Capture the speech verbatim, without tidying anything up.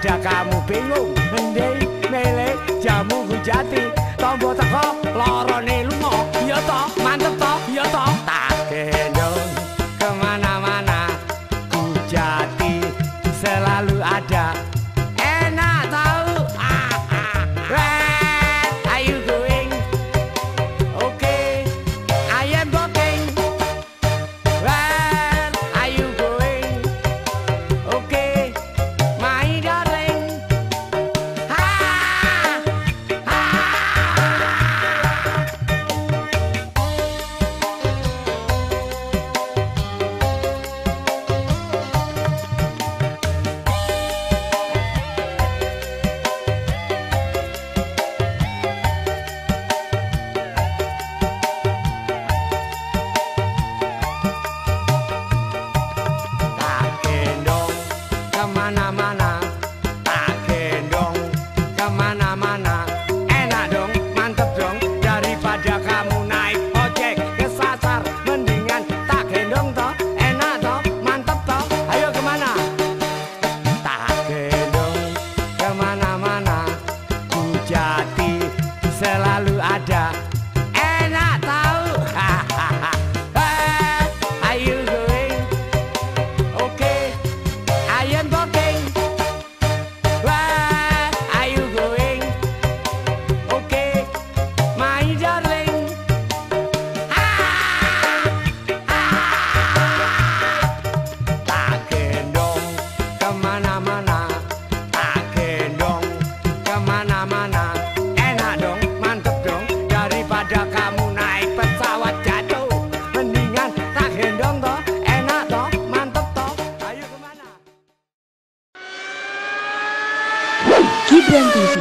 daripada kamu bingung ngendi milih jamu Gujati tombo teko lorone lunga ya toh mantep toh ya toh tak gendong kemana-mana Gujati selalu ada enak tahu ah, ah. Where are you going? Okay, I am walking. Where are you going? Okay, my darling. Ah, ah. Tak gendong kemana-mana, tak gendong kemana-mana. Enak dong, mantep dong, daripada kamu naik ojek kesasar. Mendingan tak gendong toh, enak toh, mantep toh. Ayo kemana? Tak gendong kemana-mana, Gujati selalu ada. Enak tahu. Where are you going? Okay, I am walking. Where are you going? Okay, my darling. Ah, ah. Tak gendong kemana-mana, tak gendong kemana-mana. Enak dong, mantep dong, daripada kamu naik pesawat jatuh. Mendingan tak gendong toh, enak toh, mantep toh. Ayo kemana? Gibran T V,